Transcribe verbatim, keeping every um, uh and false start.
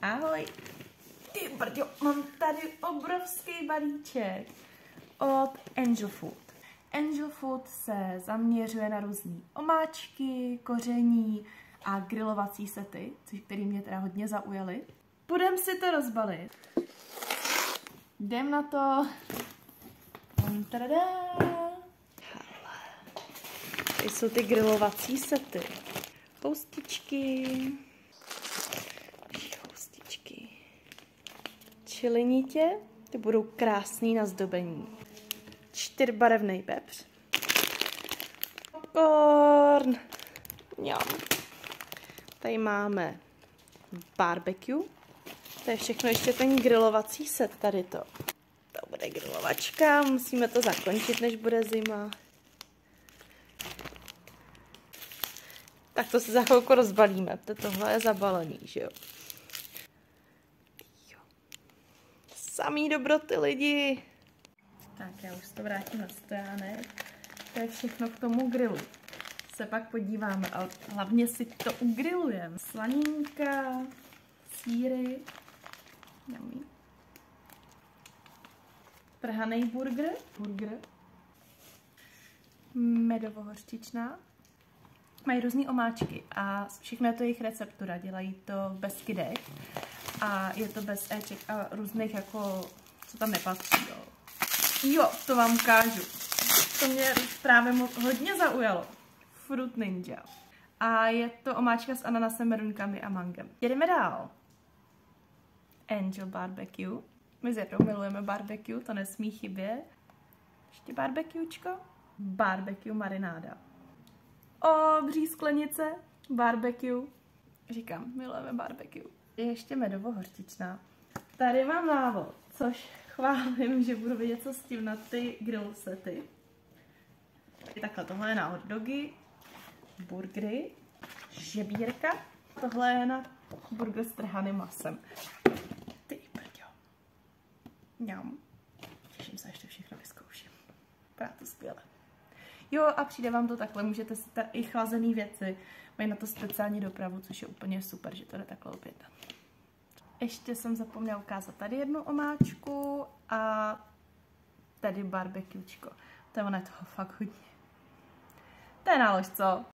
Ahoj. Ty brďo, mám tady obrovský balíček od Angel Food. Angel Food se zaměřuje na různé omáčky, koření a grilovací sety, což který mě teda hodně zaujaly. Půjdeme si to rozbalit. Jdem na to. Tadadá. Tady jsou ty grilovací sety. Houstičky. Houstičky. Čilinitě. Ty budou krásný na zdobení. Čtyřbarevný pepř. Popcorn. Mňam. Tady máme barbecue. To je všechno ještě ten grilovací set tady to. To bude grilovačka, musíme to zakončit, než bude zima. Tak to si za chvilku rozbalíme, tohle je zabalený, že jo. jo. Samý dobroty lidi. Tak já už to vrátím na stojánek. To je všechno k tomu grilu. Se pak podíváme, ale hlavně si to ugrilujeme. Slaninka, sýry, yummy. Trhaný burger, burger. Medovo-hořčičná. Mají různé omáčky a všechno je to jejich receptura, dělají to v Beskydech a je to bez éček a různých jako, co tam nepatří, jo. Jo, to vám ukážu. To mě právě hodně zaujalo. Fruit Ninja. A je to omáčka s ananasem, merunkami a mangem. Jedeme dál. Angel Barbecue. My s Jedou milujeme barbecue, to nesmí chybět. Ještě barbecuečko. Barbecue marináda. Obří sklenice. Barbecue. Říkám, milujeme barbecue. Je ještě medovo-hořčičná. Tady mám návod, což chválím, že budu vědět, co s tím na ty grill sety. Takhle, tohle je na hot dogy, burgery, žebírka. Tohle je na burger s trhaným masem. Ty brďo. Mňam. Těším se, ještě všechno vyzkouším. Právě to skvěle. Jo, a přijde vám to takhle, můžete si ta, i chlazený věci, mají na to speciální dopravu, což je úplně super, že to jde takhle objednat. Ještě jsem zapomněla ukázat tady jednu omáčku a tady barbecuečko. To je ono je toho fakt hodně. To je nálož, co?